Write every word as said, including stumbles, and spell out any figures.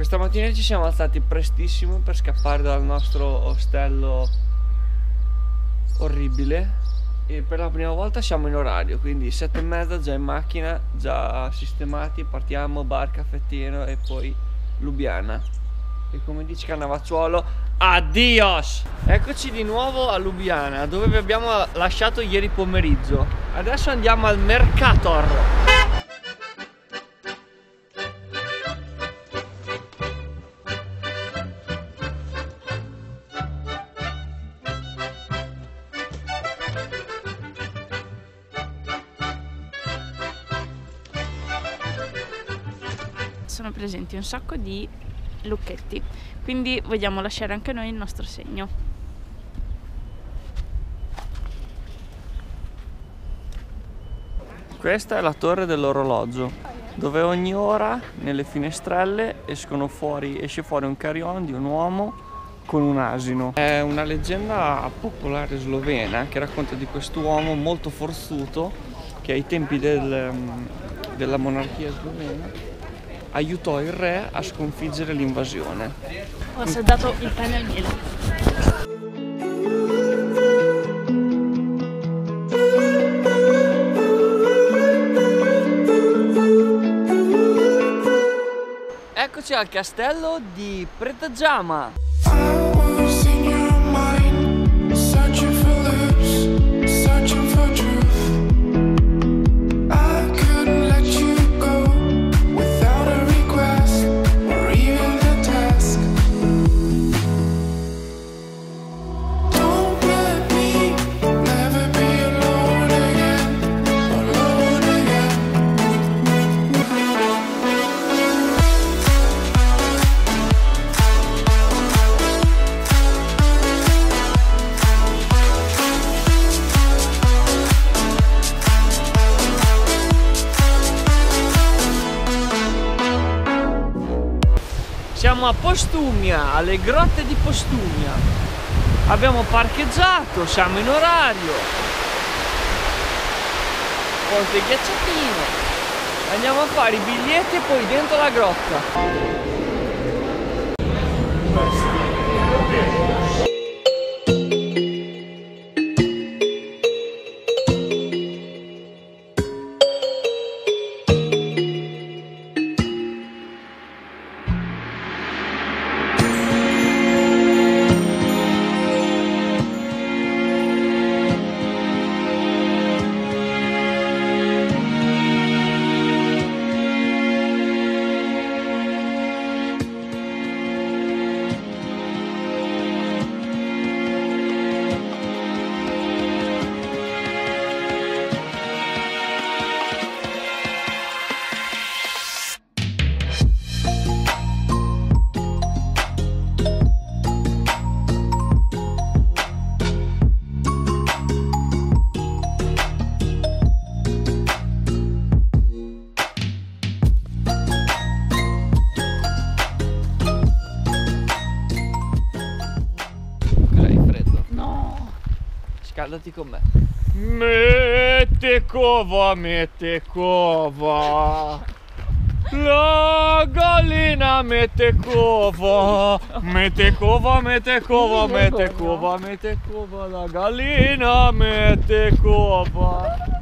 Questa mattina ci siamo alzati prestissimo per scappare dal nostro ostello orribile e per la prima volta siamo in orario, quindi sette e mezza già in macchina, già sistemati, partiamo, bar, caffettino e poi Lubiana. E come dice Cannavacciuolo, addios! Eccoci di nuovo a Lubiana, dove vi abbiamo lasciato ieri pomeriggio. Adesso andiamo al Mercator. Sono presenti un sacco di lucchetti, quindi vogliamo lasciare anche noi il nostro segno. Questa è la torre dell'orologio, dove ogni ora nelle finestrelle escono fuori, esce fuori un carillon di un uomo con un asino. È una leggenda popolare slovena che racconta di quest'uomo molto forzuto che ai tempi del, della monarchia slovena aiutò il re a sconfiggere l'invasione. Ho assaggiato il pane al miele. Eccoci al castello di Predajama. Siamo a Postumia, alle grotte di Postumia. Abbiamo parcheggiato, siamo in orario. Ponte ghiacciatino. Andiamo a fare i biglietti e poi dentro la grotta. Scaldati con me. Mette cova, mette cova. La gallina mette cova. Mette cova, mette cova, mette cova, mette cova. La gallina mette cova.